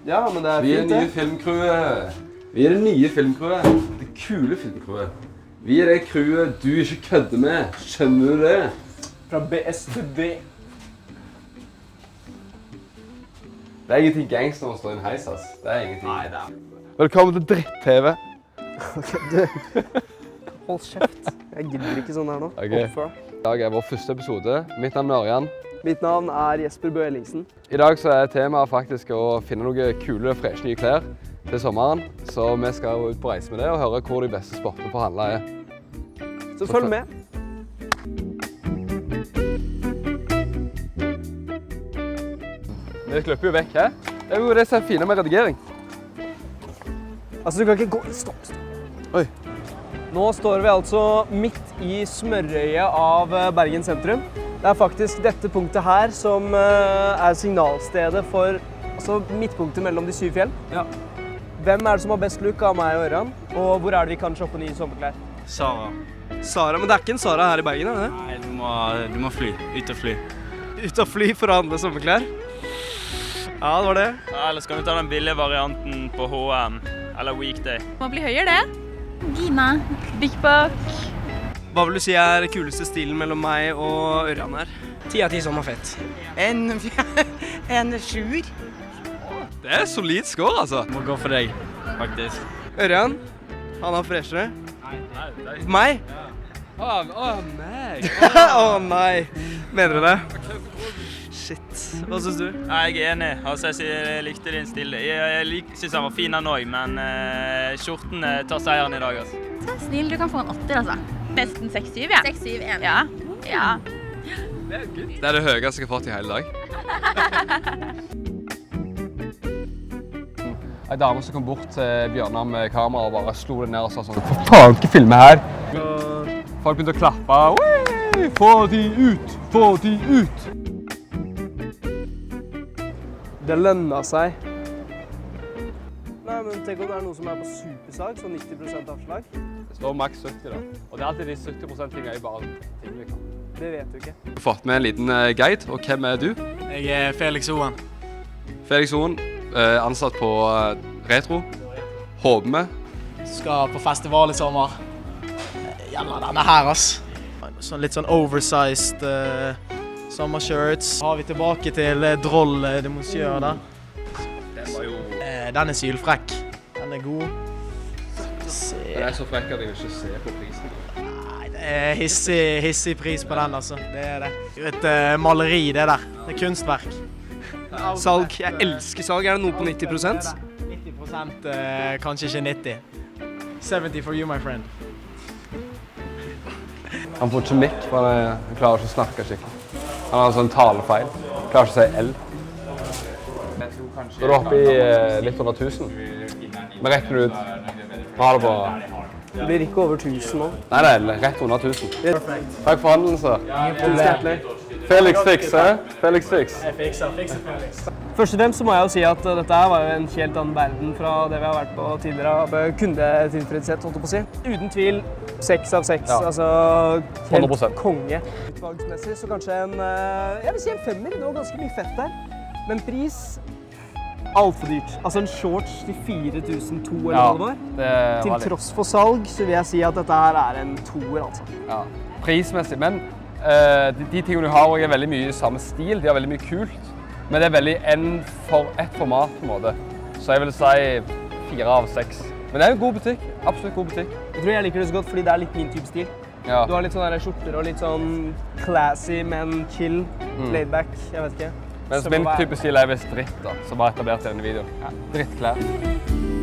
Ja, men det er Vi er fint, det nye filmcrewet. Vi er det nye filmcrewet. Det kule filmcrewet. Vi er det crewet du ikke kødder med. Skjønner du det? Fra BS til D. Det er ingenting gangster å stå i en heis, ass. Det er ingenting. Nei, det er... Velkommen til Dritt-TV. Ok, du... Hold kjeft. Jeg gidder ikke sånn her nå. Ok. I dag er vår første episode. Mitt navn er Ørjan. Mitt navn er Jesper Bø Ellingsen. I dag så er temaet faktisk å finne noen kule, freshe nye klær til sommeren. Så vi skal ut på reise med det og høre hvor de beste sportene på handla er. Så følg med. Vi klipper jo vekk, hæ? Det er jo det som er fine med redigering. Altså, du kan ikke gå... Stopp. Oi. Nå står vi altså midt i smørøyet av Bergen sentrum. Det er faktisk dette punktet her som er signalstedet for midtpunktet mellom de 7 fjell. Ja. Hvem er det som har best look av meg og Ørjan? Og hvor er det vi kan shoppe nye sommerklær? Sara. Sara, men det er ikke en Sara her i Bergen, er det? Nei, du må fly. Ut og fly. Ut og fly for å handle sommerklær? Ja, det var det. Ja, eller skal vi ta den billige varianten på H&M, eller Weekday? Må bli høyere det. Gina, Big Buck. Hva vil du si er kuleste stilen mellom meg og Ørjan her? 10 av 10 som er fett. En 7. Det er solid score, altså. Må gå for deg, faktisk. Ørjan, han har freshere. Nei. Meg? Nei. Å nei. Mener du det? Shit. Hva synes du? Jeg er enig. Altså, jeg likte din stil. Jeg synes han var fin han også, men skjorten tar seieren i dag, altså. Så snill, du kan få en 8, altså. Nesten 6-7, ja. 6-7, ja. Ja. Det er det høyeste jeg har fått i hele dag. En dame som kom bort til Bjørnar med kamera og bare slo det ned og sa sånn «For faen, ikke filme her!» Folk begynte å klappe. «Wee! Få de ut! Få de ut!» Det lønner seg. Nei, men tenk om det er noe som er på supersag, så 90% avslag. Det står maks 70 da. Og det er alltid de 70% ting er jo bare ting vi kan. Det vet du ikke. Du har fått med en liten guide, og hvem er du? Jeg er Felix Oen. Felix Oen, ansatt på Retro. Håper vi. Skal på festival i sommer. Gjerne denne her, ass. Litt sånn oversized sommershirts. Har vi tilbake til Droll de Monsieur da. Den er sylfrekk. Den er god. Den er så frekk at jeg vil ikke se på prisen. Nei, det er hissig pris på den, altså. Det er det. Det er et maleri, det der. Det er kunstverk. Salg. Jeg elsker salg. Er det noe på 90%? 90%, kanskje ikke 90. 70 for you, my friend. Han får ikke mikk, for han klarer ikke å snakke skikkelig. Han har en sånn talefeil. Klarer ikke å si L. Så er du oppe i litt under 1000. Vi rekker det ut. Vi har det på... Det blir ikke over 1000 nå. Nei, det er rett under 1000. Takk for handelen, sir. Felix Fix, hæ? Felix Fix. Jeg fikser Felix. Først og fremst så må jeg jo si at dette her var jo en helt annen verden fra det vi har vært på tidligere av kundetilfredshet, holdt jeg på å si. Uten tvil 6 av 6, Ja. altså helt 100%. konge. Utvalgsmessig så kanskje jeg vil si en 5-er, det var ganske mye fett der. Men pris, alt for dyrt. Altså en shorts til 4002 eller hva det var. Til tross for salg så vil jeg si at dette her er en 2-er altså. Ja, prismessig, men de tingene du har er veldig mye i samme stil, de har veldig mye kult. Men det er veldig ett format på en måte. Så jeg vil si 4 av 6. Men det er en god butikk, absolutt god butikk. Jeg tror jeg liker det så godt fordi det er litt min type stil. Ja. Du har litt sånne skjorter og litt sånn classy, men chill, laid back, jeg vet ikke. Mens min type stil er visst dritt da, som var etablert i denne videoen. Ja, drittklær.